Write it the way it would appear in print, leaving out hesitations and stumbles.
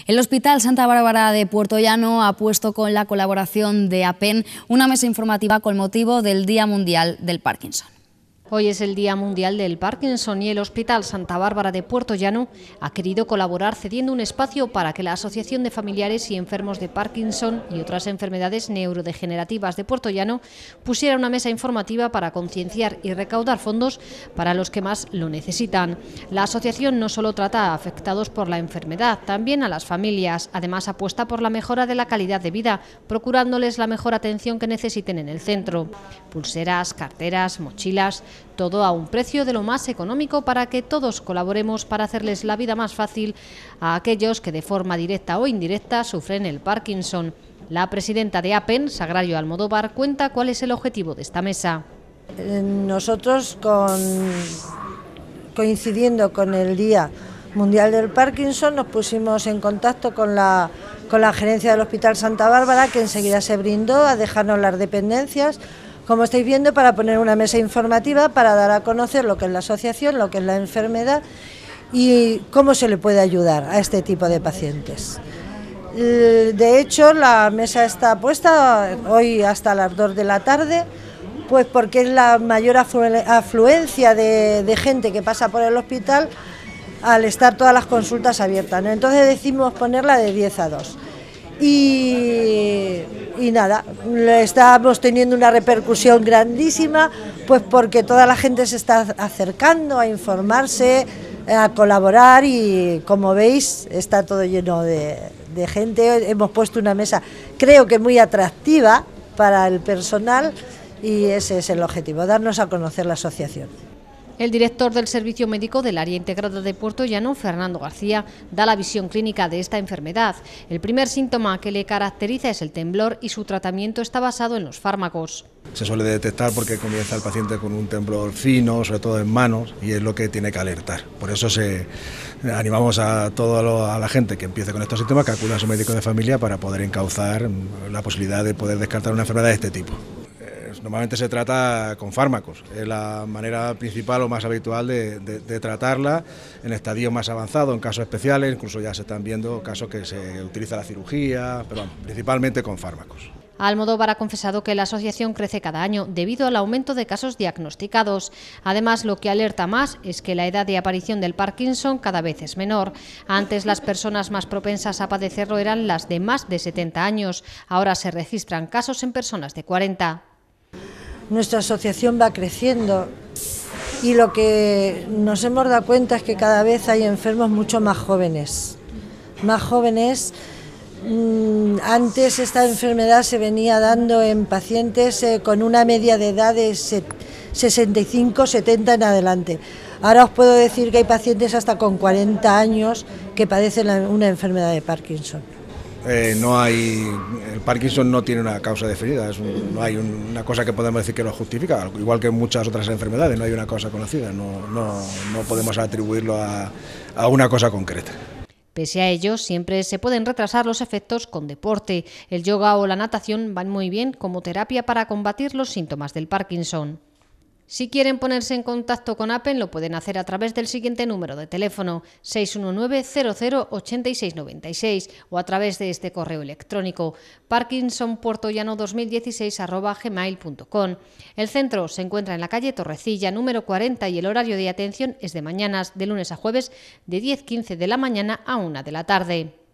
El Hospital Santa Bárbara de Puertollano ha puesto con la colaboración de APEN una mesa informativa con motivo del Día Mundial del Parkinson. Hoy es el Día Mundial del Parkinson y el Hospital Santa Bárbara de Puertollano ha querido colaborar cediendo un espacio para que la Asociación de Familiares y Enfermos de Parkinson y otras enfermedades neurodegenerativas de Puertollano pusiera una mesa informativa para concienciar y recaudar fondos para los que más lo necesitan. La asociación no solo trata a afectados por la enfermedad, también a las familias. Además, apuesta por la mejora de la calidad de vida, procurándoles la mejor atención que necesiten en el centro. Pulseras, carteras, mochilas, todo a un precio de lo más económico para que todos colaboremos para hacerles la vida más fácil a aquellos que de forma directa o indirecta sufren el Parkinson. La presidenta de APEN, Sagrario Almodóvar, cuenta cuál es el objetivo de esta mesa. Nosotros, coincidiendo con el Día Mundial del Parkinson, nos pusimos en contacto con la gerencia del Hospital Santa Bárbara, que enseguida se brindó a dejarnos las dependencias, como estáis viendo, para poner una mesa informativa para dar a conocer lo que es la asociación, lo que es la enfermedad y cómo se le puede ayudar a este tipo de pacientes. De hecho, la mesa está puesta hoy hasta las 2 de la tarde, pues porque es la mayor afluencia de gente que pasa por el hospital al estar todas las consultas abiertas, ¿no? Entonces decidimos ponerla de 10 a 2. Y nada, estamos teniendo una repercusión grandísima, pues porque toda la gente se está acercando a informarse, a colaborar y, como veis, está todo lleno de gente. Hemos puesto una mesa, creo que muy atractiva para el personal, y ese es el objetivo, darnos a conocer la asociación. El director del Servicio Médico del Área Integrada de Puertollano, Fernando García, da la visión clínica de esta enfermedad. El primer síntoma que le caracteriza es el temblor y su tratamiento está basado en los fármacos. Se suele detectar porque comienza el paciente con un temblor fino, sobre todo en manos, y es lo que tiene que alertar. Por eso animamos a toda la gente que empiece con estos síntomas que acuda a su médico de familia para poder encauzar la posibilidad de poder descartar una enfermedad de este tipo. Normalmente se trata con fármacos, es la manera principal o más habitual de tratarla en estadios más avanzados, en casos especiales, incluso ya se están viendo casos que se utiliza la cirugía, pero principalmente con fármacos. Almodóvar ha confesado que la asociación crece cada año debido al aumento de casos diagnosticados. Además, lo que alerta más es que la edad de aparición del Parkinson cada vez es menor. Antes, las personas más propensas a padecerlo eran las de más de 70 años. Ahora se registran casos en personas de 40. Nuestra asociación va creciendo y lo que nos hemos dado cuenta es que cada vez hay enfermos mucho más jóvenes. Antes esta enfermedad se venía dando en pacientes con una media de edad de 65, 70 en adelante. Ahora os puedo decir que hay pacientes hasta con 40 años que padecen una enfermedad de Parkinson. El Parkinson no tiene una causa definida, no hay una cosa que podemos decir que lo justifica, igual que muchas otras enfermedades, no hay una causa conocida, no podemos atribuirlo a una cosa concreta. Pese a ello, siempre se pueden retrasar los efectos con deporte. El yoga o la natación van muy bien como terapia para combatir los síntomas del Parkinson. Si quieren ponerse en contacto con APEN, lo pueden hacer a través del siguiente número de teléfono 619-00-8696 o a través de este correo electrónico parkinsonpuertollano2016@gmail.com. El centro se encuentra en la calle Torrecilla, número 40, y el horario de atención es de mañanas, de lunes a jueves, de 10:15 de la mañana a 1 de la tarde.